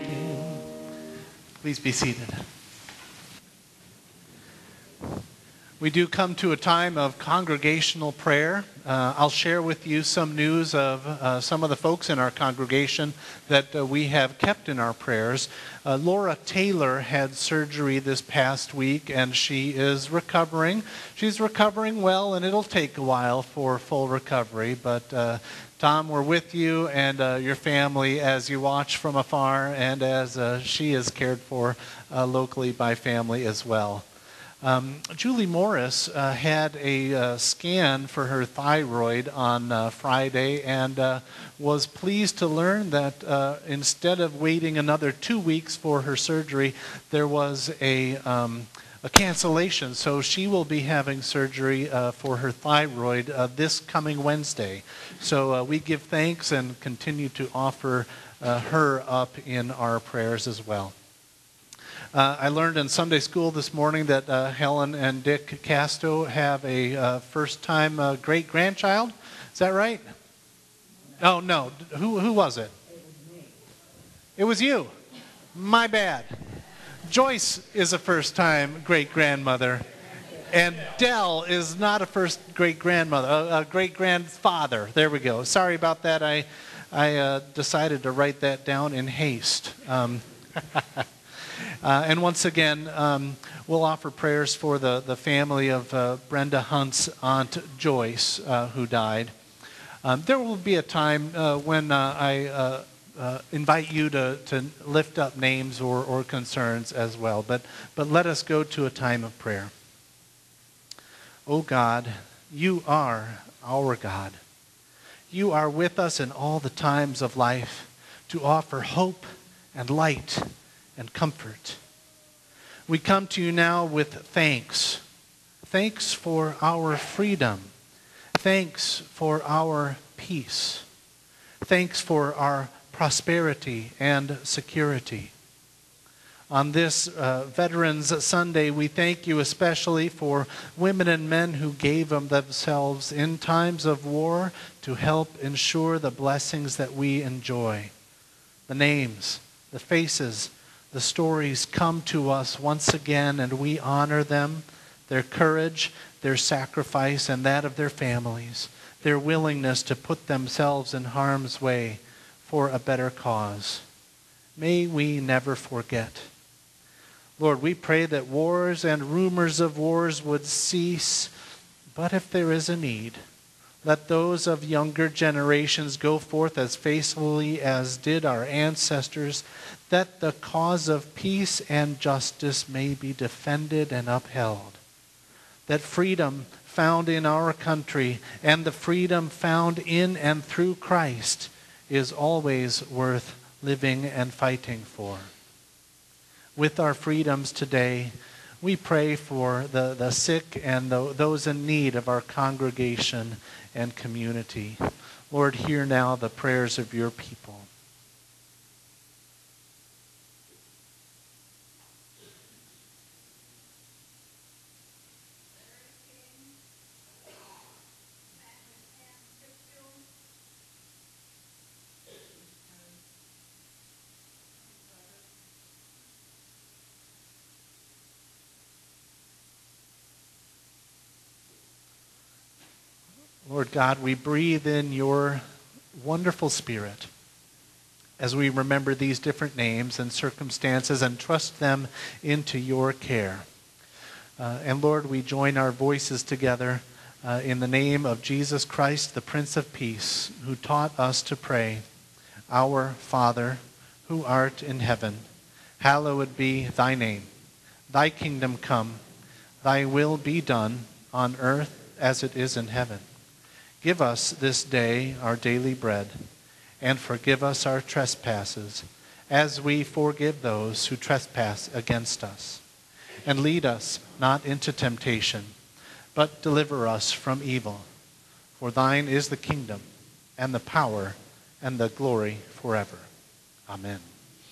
Please be seated. We do come to a time of congregational prayer. Uh, I'll share with you some news of uh, some of the folks in our congregation that uh, we have kept in our prayers. Uh, Laura Taylor had surgery this past week, and she is recovering. She's recovering well, and it'll take a while for full recovery. But uh, Tom, we're with you and uh, your family as you watch from afar, and as uh, she is cared for uh, locally by family as well. Um, Julie Morris uh, had a uh, scan for her thyroid on uh, Friday and uh, was pleased to learn that uh, instead of waiting another two weeks for her surgery, there was a, um, a cancellation. So she will be having surgery uh, for her thyroid uh, this coming Wednesday. So uh, we give thanks and continue to offer uh, her up in our prayers as well. Uh, I learned in Sunday school this morning that uh, Helen and Dick Casto have a uh, first-time uh, great-grandchild. Is that right? Oh, no. Who, who was it? It was me. It was you. My bad. Joyce is a first-time great-grandmother, and Dell is not a first great-grandmother, a, a great-grandfather. There we go. Sorry about that. I, I uh, decided to write that down in haste. Um, Uh, and once again, um, we'll offer prayers for the, the family of uh, Brenda Hunt's aunt Joyce, uh, who died. Um, there will be a time uh, when uh, I uh, uh, invite you to, to lift up names or, or concerns as well. But, but let us go to a time of prayer. O God, you are our God. You are with us in all the times of life to offer hope and light and comfort. We come to you now with thanks. Thanks for our freedom. Thanks for our peace. Thanks for our prosperity and security. On this uh, Veterans Sunday, we thank you especially for women and men who gave of themselves in times of war to help ensure the blessings that we enjoy. The names, the faces, the stories come to us once again, and we honor them, their courage, their sacrifice, and that of their families, their willingness to put themselves in harm's way for a better cause. May we never forget. Lord, we pray that wars and rumors of wars would cease, but if there is a need, let those of younger generations go forth as faithfully as did our ancestors, that the cause of peace and justice may be defended and upheld. That freedom found in our country and the freedom found in and through Christ is always worth living and fighting for. With our freedoms today, we pray for the, the sick and the, those in need of our congregation and community. Lord, hear now the prayers of your people. Lord God, we breathe in your wonderful Spirit as we remember these different names and circumstances and trust them into your care. Uh, and Lord, we join our voices together uh, in the name of Jesus Christ, the Prince of Peace, who taught us to pray, Our Father, who art in heaven, hallowed be thy name. Thy kingdom come, thy will be done on earth as it is in heaven. Give us this day our daily bread, and forgive us our trespasses, as we forgive those who trespass against us. And lead us not into temptation, but deliver us from evil. For thine is the kingdom, and the power, and the glory forever. Amen.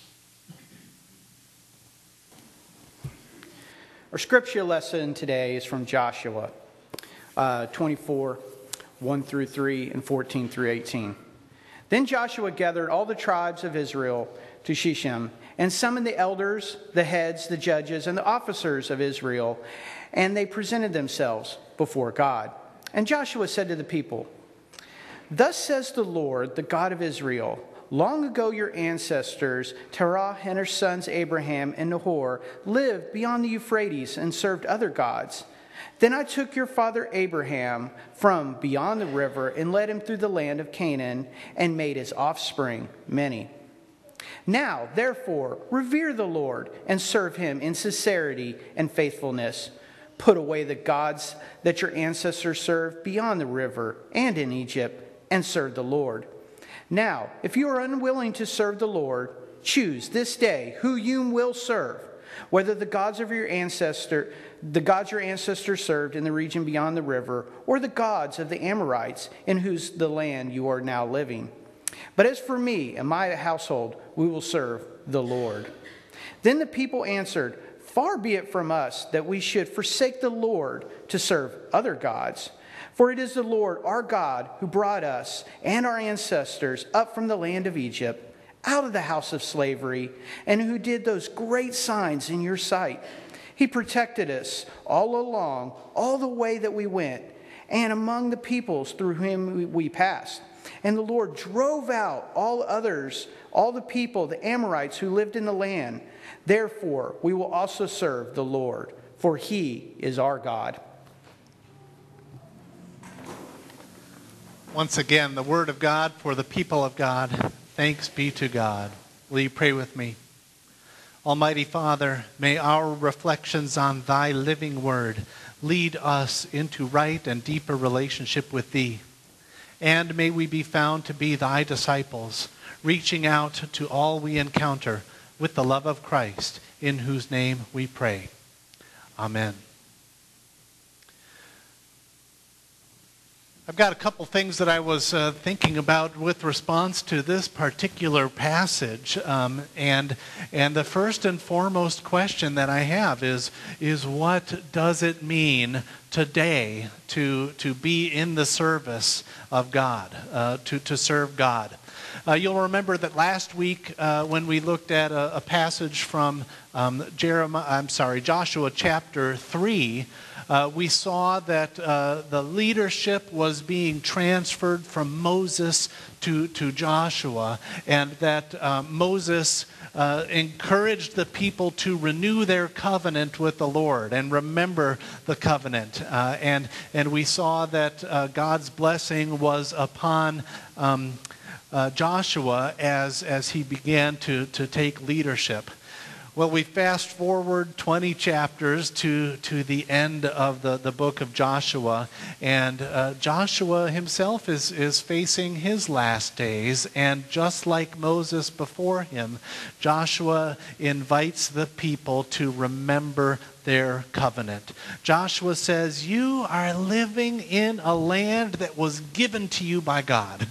Our scripture lesson today is from Joshua uh, twenty-four, one through three, and fourteen through eighteen. Then Joshua gathered all the tribes of Israel to Shechem, and summoned the elders, the heads, the judges, and the officers of Israel, And they presented themselves before God. And Joshua said to the people, "Thus says the Lord, the God of Israel, long ago your ancestors, Terah and her sons Abraham and Nahor, lived beyond the Euphrates and served other gods. Then I took your father Abraham from beyond the river and led him through the land of Canaan and made his offspring many. Now, therefore, revere the Lord and serve him in sincerity and faithfulness. Put away the gods that your ancestors served beyond the river and in Egypt, and serve the Lord. Now, if you are unwilling to serve the Lord, choose this day who you will serve, whether the gods of your ancestor, the gods your ancestors served in the region beyond the river, or the gods of the Amorites in whose the land you are now living. But as for me and my household, we will serve the Lord." Then the people answered, "Far be it from us that we should forsake the Lord to serve other gods. For it is the Lord our God who brought us and our ancestors up from the land of Egypt, out of the house of slavery, and who did those great signs in your sight. He protected us all along, all the way that we went, and among the peoples through whom we passed. And the Lord drove out all others, all the people, the Amorites who lived in the land. Therefore, we will also serve the Lord, for he is our God." Once again, the word of God for the people of God. Thanks be to God. Will you pray with me? Almighty Father, may our reflections on thy living word lead us into right and deeper relationship with thee. And may we be found to be thy disciples, reaching out to all we encounter with the love of Christ, in whose name we pray. Amen. I've got a couple things that I was uh, thinking about with response to this particular passage. Um, and and the first and foremost question that I have is, is what does it mean today to, to be in the service of God, uh, to, to serve God? Uh, you'll remember that last week uh, when we looked at a, a passage from um, Jeremiah, I'm sorry, Joshua chapter three, Uh, we saw that uh, the leadership was being transferred from Moses to, to Joshua, and that uh, Moses uh, encouraged the people to renew their covenant with the Lord and remember the covenant. Uh, and, and we saw that uh, God's blessing was upon um, uh, Joshua as, as he began to, to take leadership. Well, we fast forward twenty chapters to, to the end of the, the book of Joshua, and uh, Joshua himself is, is facing his last days, and just like Moses before him, Joshua invites the people to remember their covenant. Joshua says, "You are living in a land that was given to you by God."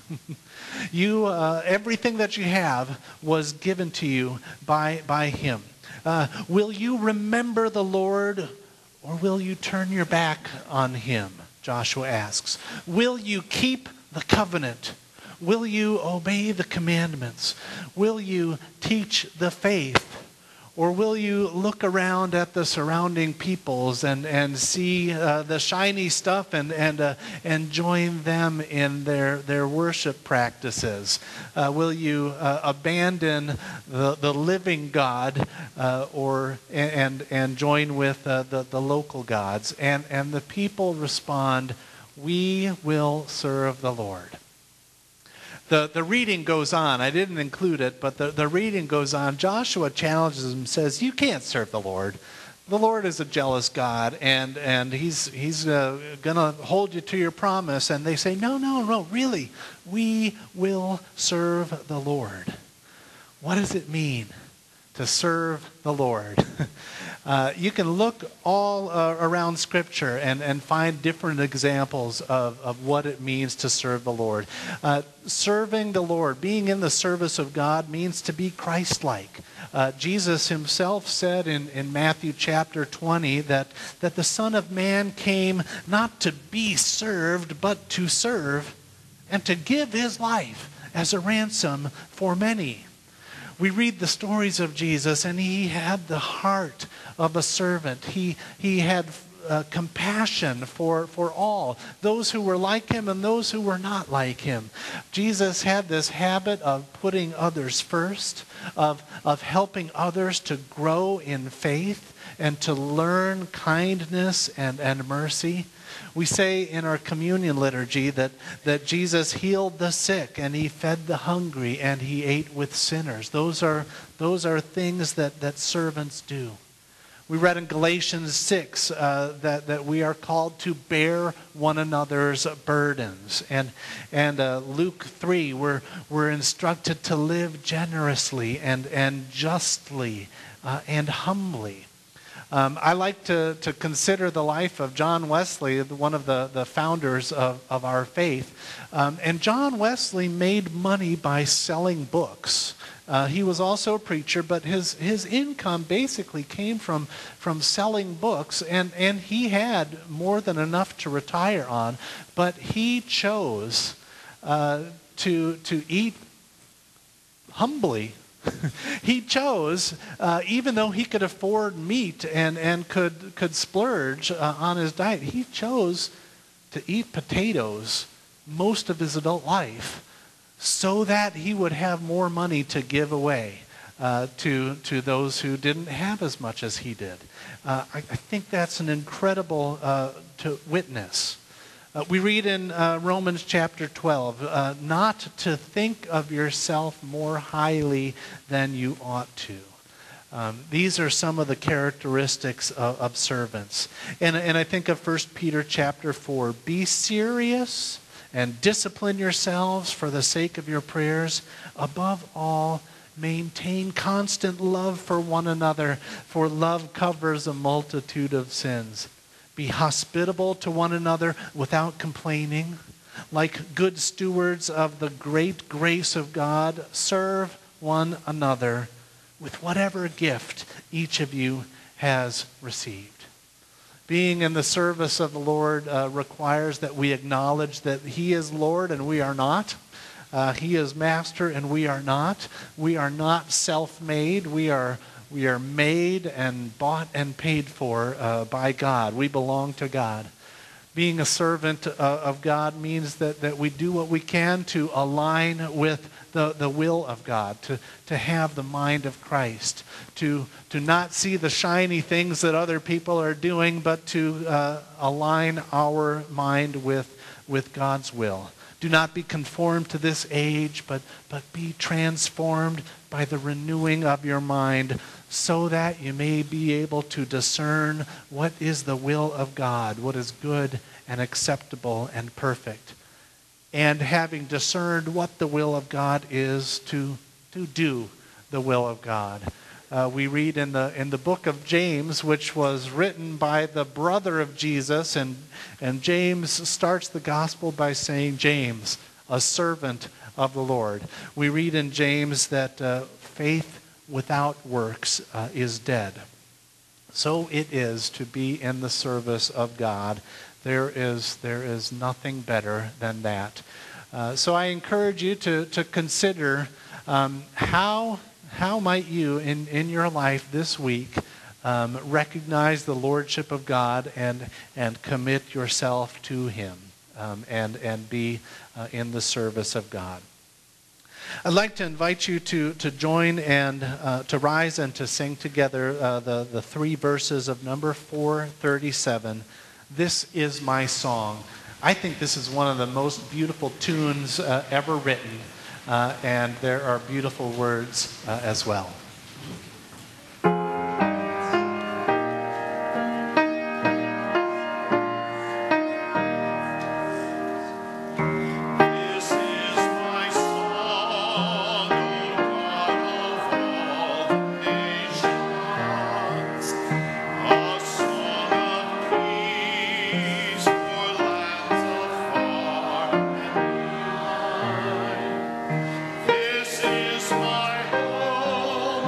You, uh, everything that you have was given to you by, by him. Uh, will you remember the Lord, or will you turn your back on him? Joshua asks. Will you keep the covenant? Will you obey the commandments? Will you teach the faith? Or will you look around at the surrounding peoples and, and see uh, the shiny stuff and and uh, and join them in their, their worship practices? Uh, will you uh, abandon the, the living God uh, or and and join with uh, the, the local gods? And, and the people respond, "We will serve the Lord." The, the reading goes on. I didn't include it, but the, the reading goes on. Joshua challenges them, says, "You can't serve the Lord. The Lord is a jealous God, and, and he's, he's uh, going to hold you to your promise." And they say, no, no, no, really, we will serve the Lord. What does it mean to serve the Lord? Uh, you can look all uh, around Scripture and, and find different examples of, of what it means to serve the Lord. Uh, serving the Lord, being in the service of God, means to be Christ-like. Uh, Jesus himself said in, in Matthew chapter twenty that, that the Son of Man came not to be served, but to serve and to give his life as a ransom for many. We read the stories of Jesus, and he had the heart of a servant. He, he had uh, compassion for, for all, those who were like him and those who were not like him. Jesus had this habit of putting others first, of, of helping others to grow in faith and to learn kindness and, and mercy. We say in our communion liturgy that, that Jesus healed the sick and he fed the hungry and he ate with sinners. Those are, those are things that, that servants do. We read in Galatians six uh, that, that we are called to bear one another's burdens. And, and uh, Luke three, we're, we're instructed to live generously and, and justly uh, and humbly. Um, I like to, to consider the life of John Wesley, one of the, the founders of, of our faith. Um, and John Wesley made money by selling books. Uh, he was also a preacher, but his, his income basically came from, from selling books, and, and he had more than enough to retire on, but he chose uh, to, to eat humbly. He chose, uh, even though he could afford meat and, and could, could splurge uh, on his diet, he chose to eat potatoes most of his adult life so that he would have more money to give away uh, to, to those who didn't have as much as he did. Uh, I, I think that's an incredible uh, to witness. Uh, we read in uh, Romans chapter twelve, uh, not to think of yourself more highly than you ought to. Um, these are some of the characteristics of, of servants. And, and I think of First Peter chapter four, be serious and discipline yourselves for the sake of your prayers. Above all, maintain constant love for one another, for love covers a multitude of sins. Be hospitable to one another without complaining. Like good stewards of the great grace of God, serve one another with whatever gift each of you has received. Being in the service of the Lord uh, requires that we acknowledge that he is Lord and we are not. Uh, he is master and we are not. We are not self-made. We are We are made and bought and paid for uh, by God. We belong to God. Being a servant uh, of God means that, that we do what we can to align with the, the will of God, to, to have the mind of Christ, to, to not see the shiny things that other people are doing, but to uh, align our mind with, with God's will. Do not be conformed to this age, but, but be transformed by the renewing of your mind, so that you may be able to discern what is the will of God, what is good and acceptable and perfect. And having discerned what the will of God is, to, to do the will of God. Uh, we read in the in the book of James, which was written by the brother of Jesus, and, and James starts the gospel by saying, James, a servant of the Lord. We read in James that uh, faith without works uh, is dead. So it is to be in the service of God. There is, there is nothing better than that. Uh, so I encourage you to, to consider um, how, how might you in, in your life this week um, recognize the lordship of God and, and commit yourself to him um, and, and be uh, in the service of God. I'd like to invite you to, to join and uh, to rise and to sing together uh, the, the three verses of number four thirty-seven. This is my song. I think this is one of the most beautiful tunes uh, ever written, uh, and there are beautiful words uh, as well. This is my home.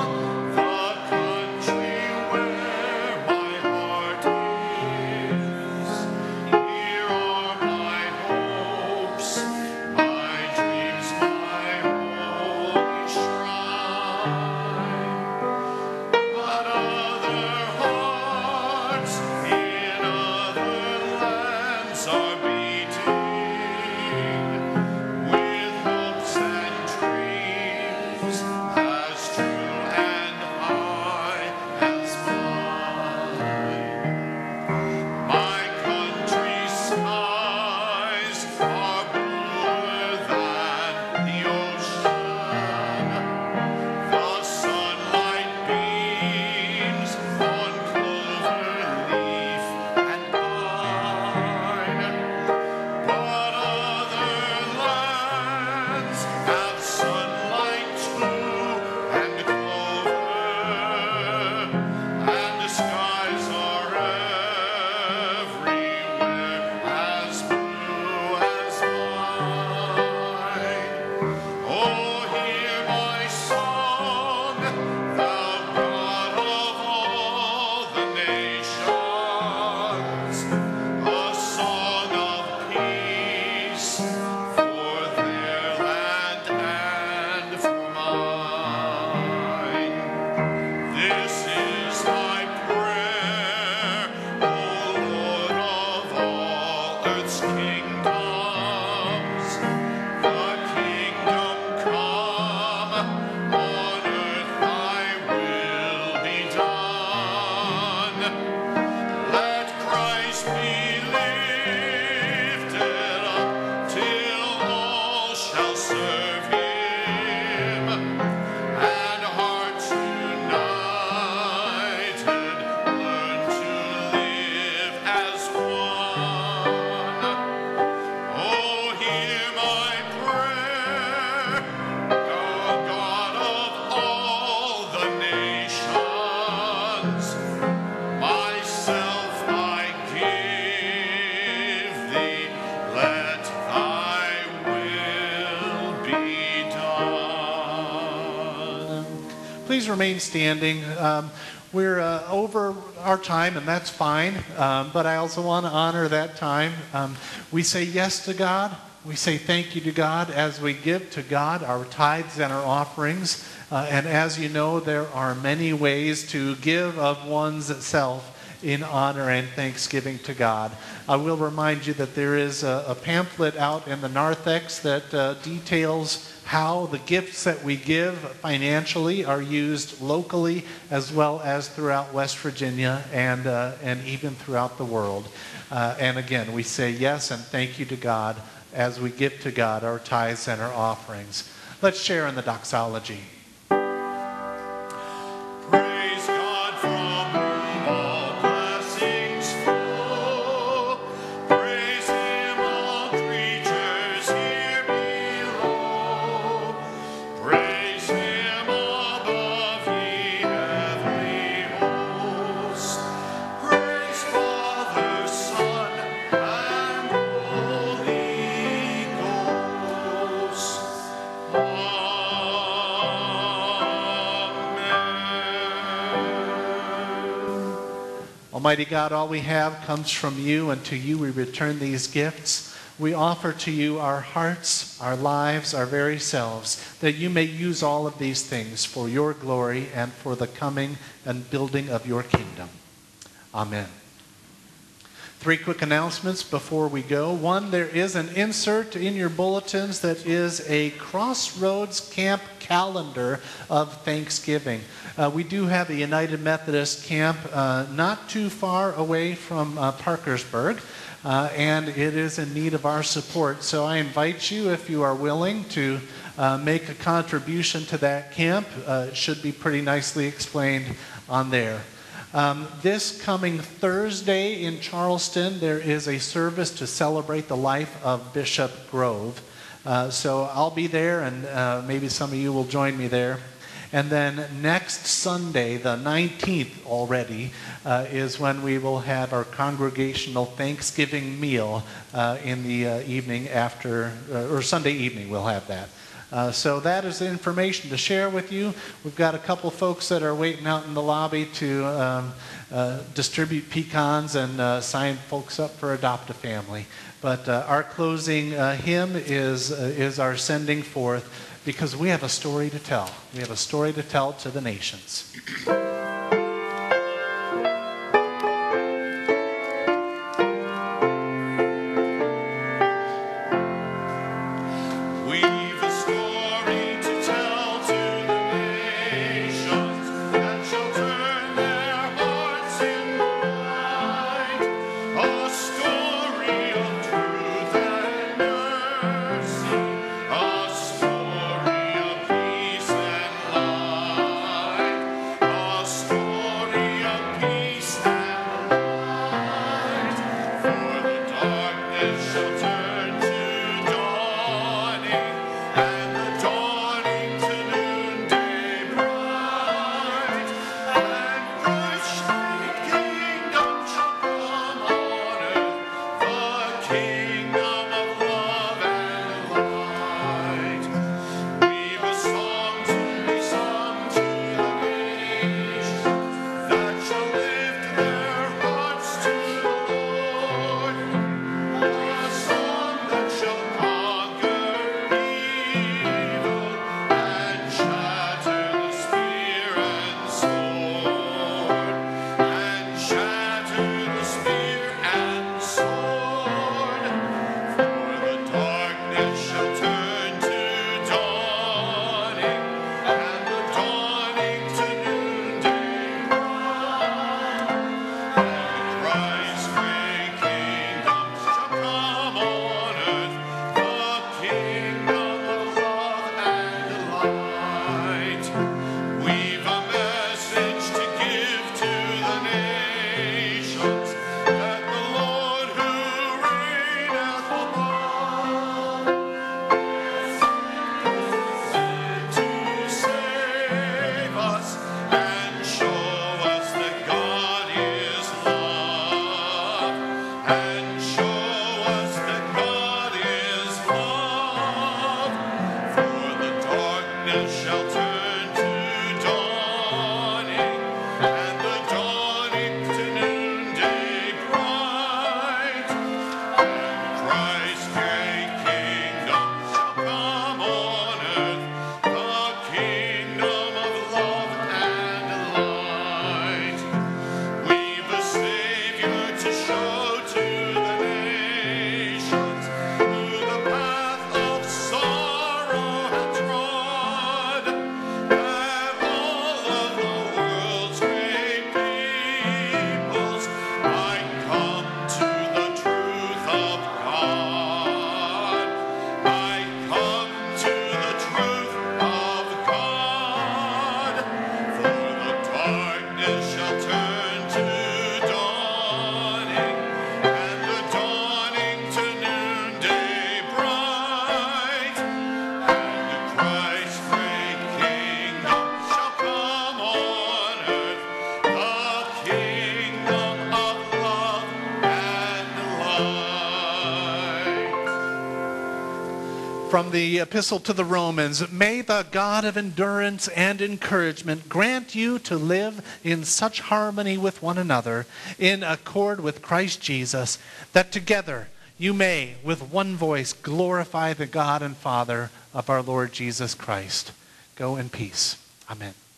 please remain standing. Um, we're uh, over our time, and that's fine, um, but I also want to honor that time. Um, we say yes to God. We say thank you to God as we give to God our tithes and our offerings. Uh, and as you know, there are many ways to give of one's self in honor and thanksgiving to God. I will remind you that there is a, a pamphlet out in the narthex that uh, details how the gifts that we give financially are used locally as well as throughout West Virginia and, uh, and even throughout the world. Uh, and again, we say yes and thank you to God as we give to God our tithes and our offerings. Let's share in the doxology. Praise God from whom all blessings flow. Praise Him, all creatures here below. Praise Him above, ye heavenly hosts. Praise Father, Son, and Holy Ghost. Almighty God, all we have comes from you, and to you we return these gifts. We offer to you our hearts, our lives, our very selves, that you may use all of these things for your glory and for the coming and building of your kingdom. Amen. Three quick announcements before we go. One, there is an insert in your bulletins that is a Crossroads Camp calendar of Thanksgiving. Uh, we do have a United Methodist camp uh, not too far away from uh, Parkersburg, uh, and it is in need of our support. So I invite you, if you are willing, to uh, make a contribution to that camp. Uh, it should be pretty nicely explained on there. Um, this coming Thursday in Charleston, there is a service to celebrate the life of Bishop Grove. Uh, so I'll be there, and uh, maybe some of you will join me there. And then next Sunday, the nineteenth already, uh, is when we will have our congregational Thanksgiving meal uh, in the uh, evening after, uh, or Sunday evening we'll have that. Uh, so that is the information to share with you. We've got a couple folks that are waiting out in the lobby to um, uh, distribute pecans and uh, sign folks up for Adopt a Family. But uh, our closing uh, hymn is, uh, is our sending forth, because we have a story to tell. We have a story to tell to the nations. A from the Epistle to the Romans, may the God of endurance and encouragement grant you to live in such harmony with one another, in accord with Christ Jesus, that together you may, with one voice, glorify the God and Father of our Lord Jesus Christ. Go in peace. Amen.